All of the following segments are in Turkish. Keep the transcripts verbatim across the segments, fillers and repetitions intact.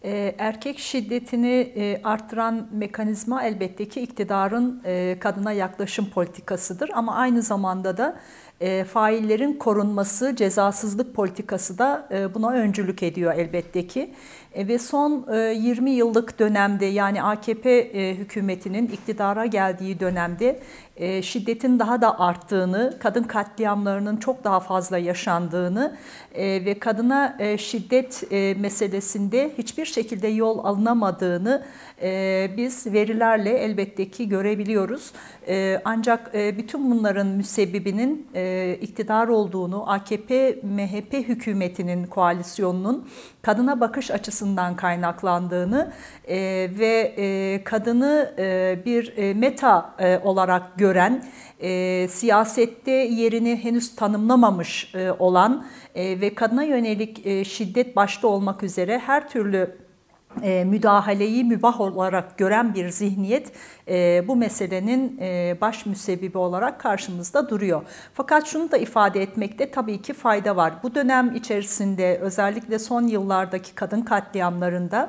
E, Erkek şiddetini e, arttıran mekanizma elbette ki iktidarın e, kadına yaklaşım politikasıdır. Ama aynı zamanda da e, faillerin korunması, cezasızlık politikası da e, buna öncülük ediyor elbette ki. E, ve son e, yirmi yıllık dönemde, yani A K P e, hükümetinin iktidara geldiği dönemde e, şiddetin daha da arttığını, kadın katliamlarının çok daha fazla yaşandığını e, ve kadına e, şiddet e, meselesinde hiçbir şekilde yol alınamadığını e, biz verilerle elbette ki görebiliyoruz. E, ancak e, bütün bunların müsebbibinin e, iktidar olduğunu, A K P M H P hükümetinin, koalisyonunun kadına bakış açısından kaynaklandığını e, ve e, kadını e, bir e, meta e, olarak gören, e, siyasette yerini henüz tanımlamamış e, olan e, ve kadına yönelik e, şiddet başta olmak üzere her türlü E, müdahaleyi mübah olarak gören bir zihniyet e, bu meselenin e, baş müsebbibi olarak karşımızda duruyor. Fakat şunu da ifade etmekte tabii ki fayda var. Bu dönem içerisinde, özellikle son yıllardaki kadın katliamlarında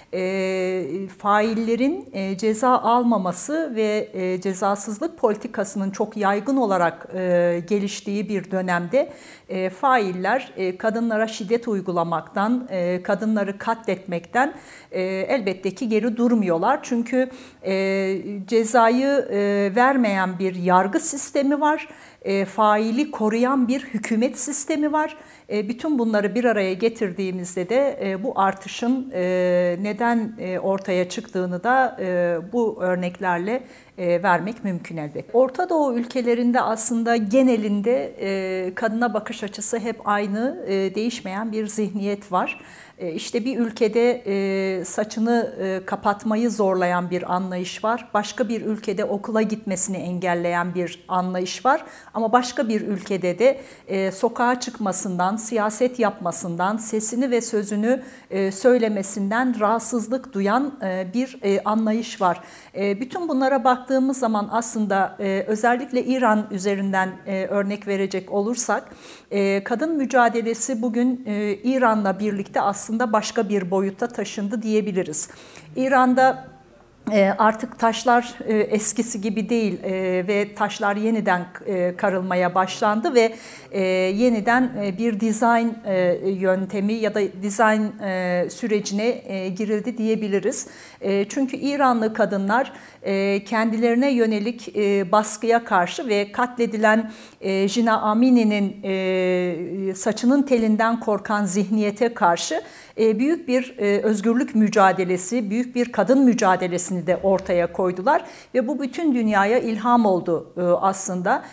E, faillerin e, ceza almaması ve e, cezasızlık politikasının çok yaygın olarak e, geliştiği bir dönemde e, failler e, kadınlara şiddet uygulamaktan, e, kadınları katletmekten e, elbette ki geri durmuyorlar. Çünkü e, cezayı e, vermeyen bir yargı sistemi var. E, faili koruyan bir hükümet sistemi var. E, bütün bunları bir araya getirdiğimizde de e, bu artışın e, neden e, ortaya çıktığını da e, bu örneklerle e, vermek mümkün elbette. Orta Doğu ülkelerinde aslında genelinde e, kadına bakış açısı hep aynı, e, değişmeyen bir zihniyet var. E, işte bir ülkede e, saçını e, kapatmayı zorlayan bir anlayış var. Başka bir ülkede okula gitmesini engelleyen bir anlayış var. Ama başka bir ülkede de e, sokağa çıkmasından, siyaset yapmasından, sesini ve sözünü e, söylemesinden rahatsızlık duyan e, bir e, anlayış var. E, bütün bunlara baktığımız zaman aslında e, özellikle İran üzerinden e, örnek verecek olursak, e, kadın mücadelesi bugün e, İran'la birlikte aslında başka bir boyuta taşındı diyebiliriz. İran'da artık taşlar eskisi gibi değil ve taşlar yeniden karılmaya başlandı ve yeniden bir dizayn yöntemi ya da dizayn sürecine girildi diyebiliriz. Çünkü İranlı kadınlar kendilerine yönelik baskıya karşı ve katledilen Jina Amini'nin saçının telinden korkan zihniyete karşı büyük bir özgürlük mücadelesi, büyük bir kadın mücadelesini de ortaya koydular ve bu bütün dünyaya ilham oldu aslında.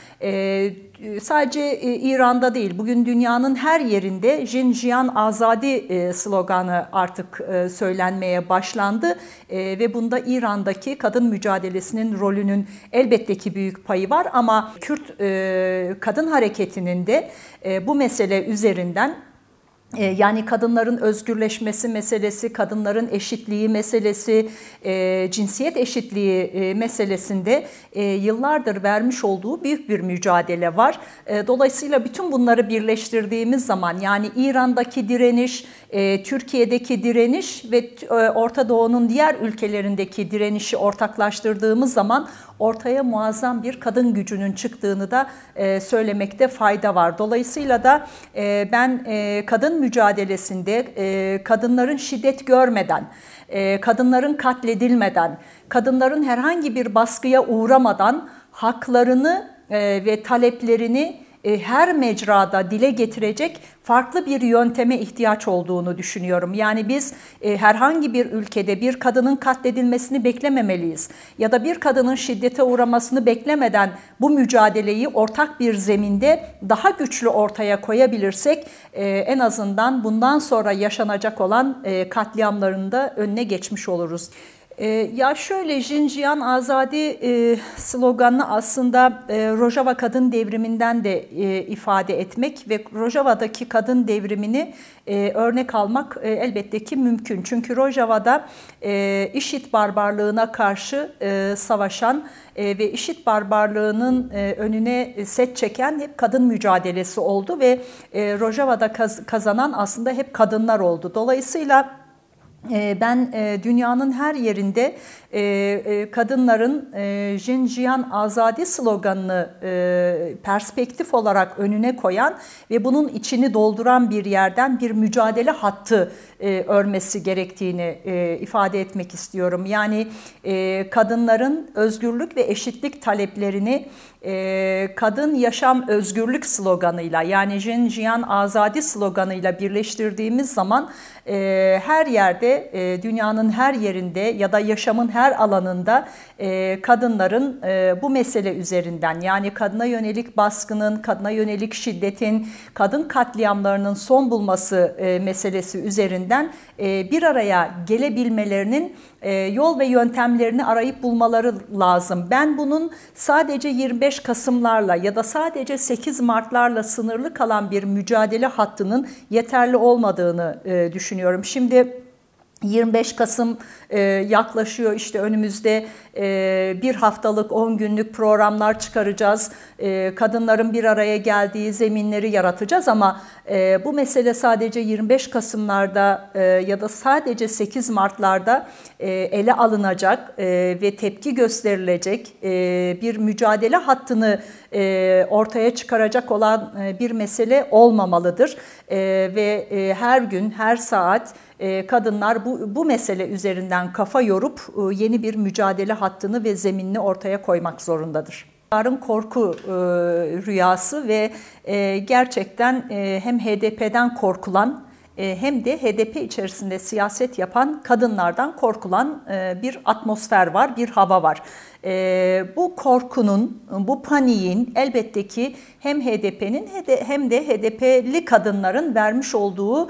Sadece İran'da değil, bugün dünyanın her yerinde Jinjiyan Azadi sloganı artık söylenmeye başlandı ve bunda İran'daki kadın mücadelesinin rolünün elbette ki büyük payı var, ama Kürt kadın hareketinin de bu mesele üzerinden, yani kadınların özgürleşmesi meselesi, kadınların eşitliği meselesi, e, cinsiyet eşitliği e, meselesinde e, yıllardır vermiş olduğu büyük bir mücadele var. E, dolayısıyla bütün bunları birleştirdiğimiz zaman, yani İran'daki direniş, e, Türkiye'deki direniş ve e, Orta Doğu'nun diğer ülkelerindeki direnişi ortaklaştırdığımız zaman ortaya muazzam bir kadın gücünün çıktığını da e, söylemekte fayda var. Dolayısıyla da e, ben e, kadın mücadelesinde e, kadınların şiddet görmeden, e, kadınların katledilmeden, kadınların herhangi bir baskıya uğramadan haklarını e, ve taleplerini her mecrada dile getirecek farklı bir yönteme ihtiyaç olduğunu düşünüyorum. Yani biz e, herhangi bir ülkede bir kadının katledilmesini beklememeliyiz. Ya da bir kadının şiddete uğramasını beklemeden bu mücadeleyi ortak bir zeminde daha güçlü ortaya koyabilirsek e, en azından bundan sonra yaşanacak olan e, katliamların da önüne geçmiş oluruz. Ya şöyle, Jinjiyan Azadi e, sloganını aslında e, Rojava Kadın Devrimi'nden de e, ifade etmek ve Rojava'daki kadın devrimini e, örnek almak e, elbette ki mümkün. Çünkü Rojava'da e, IŞİD barbarlığına karşı e, savaşan e, ve IŞİD barbarlığının e, önüne set çeken hep kadın mücadelesi oldu ve e, Rojava'da kaz, kazanan aslında hep kadınlar oldu. Dolayısıyla Ben dünyanın her yerinde kadınların Jinjiyan Azadi sloganını perspektif olarak önüne koyan ve bunun içini dolduran bir yerden bir mücadele hattı örmesi gerektiğini ifade etmek istiyorum. Yani kadınların özgürlük ve eşitlik taleplerini kadın yaşam özgürlük sloganıyla, yani Jinjiyan Azadi sloganıyla birleştirdiğimiz zaman her yerde, dünyanın her yerinde ya da yaşamın her alanında kadınların bu mesele üzerinden, yani kadına yönelik baskının, kadına yönelik şiddetin, kadın katliamlarının son bulması meselesi üzerinden bir araya gelebilmelerinin yol ve yöntemlerini arayıp bulmaları lazım. Ben bunun sadece yirmi beş Kasımlarla ya da sadece sekiz Martlarla sınırlı kalan bir mücadele hattının yeterli olmadığını düşünüyorum. Şimdi yirmi beş Kasım e, yaklaşıyor, işte önümüzde e, bir haftalık on günlük programlar çıkaracağız. E, kadınların bir araya geldiği zeminleri yaratacağız ama e, bu mesele sadece yirmi beş Kasımlarda e, ya da sadece sekiz Martlarda e, ele alınacak e, ve tepki gösterilecek e, bir mücadele hattını e, ortaya çıkaracak olan e, bir mesele olmamalıdır. E, ve e, her gün, her saat kadınlar bu, bu mesele üzerinden kafa yorup yeni bir mücadele hattını ve zeminini ortaya koymak zorundadır. Kadınların korku rüyası ve gerçekten hem H D P'den korkulan hem de H D P içerisinde siyaset yapan kadınlardan korkulan bir atmosfer var, bir hava var. Bu korkunun, bu paniğin elbette ki hem H D P'nin hem de H D P'li kadınların vermiş olduğu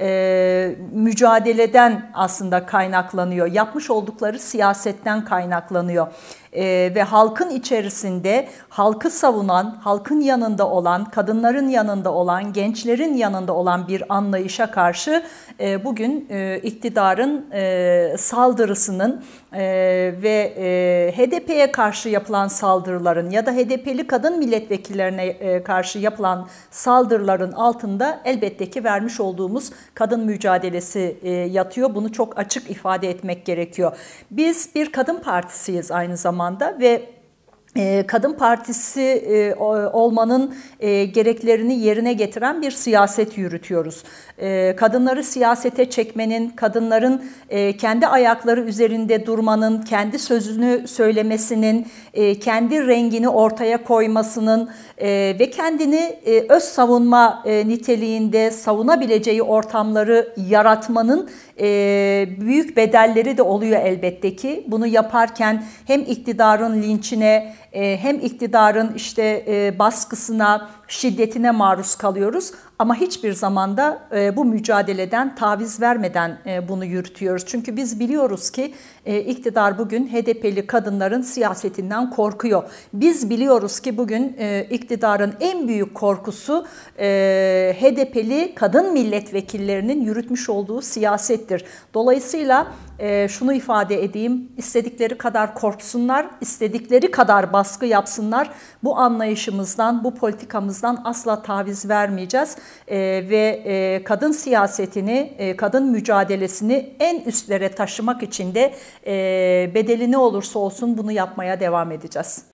mücadeleden aslında kaynaklanıyor. Yapmış oldukları siyasetten kaynaklanıyor. Ee, ve halkın içerisinde halkı savunan, halkın yanında olan, kadınların yanında olan, gençlerin yanında olan bir anlayışa karşı e, bugün e, iktidarın e, saldırısının e, ve e, H D P'ye karşı yapılan saldırıların ya da H D P'li kadın milletvekillerine e, karşı yapılan saldırıların altında elbette ki vermiş olduğumuz kadın mücadelesi e, yatıyor. Bunu çok açık ifade etmek gerekiyor. Biz bir kadın partisiyiz aynı zamanda. Ve Kadın partisi olmanın gereklerini yerine getiren bir siyaset yürütüyoruz. Kadınları siyasete çekmenin, kadınların kendi ayakları üzerinde durmanın, kendi sözünü söylemesinin, kendi rengini ortaya koymasının ve kendini öz savunma niteliğinde savunabileceği ortamları yaratmanın büyük bedelleri de oluyor elbette ki. Bunu yaparken hem iktidarın linçine, hem iktidarın işte baskısına, şiddetine maruz kalıyoruz ama hiçbir zamanda bu mücadeleden taviz vermeden bunu yürütüyoruz. Çünkü biz biliyoruz ki iktidar bugün H D P'li kadınların siyasetinden korkuyor. Biz biliyoruz ki bugün iktidarın en büyük korkusu H D P'li kadın milletvekillerinin yürütmüş olduğu siyasettir. Dolayısıyla şunu ifade edeyim, istedikleri kadar korksunlar, istedikleri kadar baskı yapsınlar. Bu anlayışımızdan, bu politikamızdan asla taviz vermeyeceğiz. Ee, ve e, kadın siyasetini, e, kadın mücadelesini en üstlere taşımak için de e, bedeli ne olursa olsun bunu yapmaya devam edeceğiz.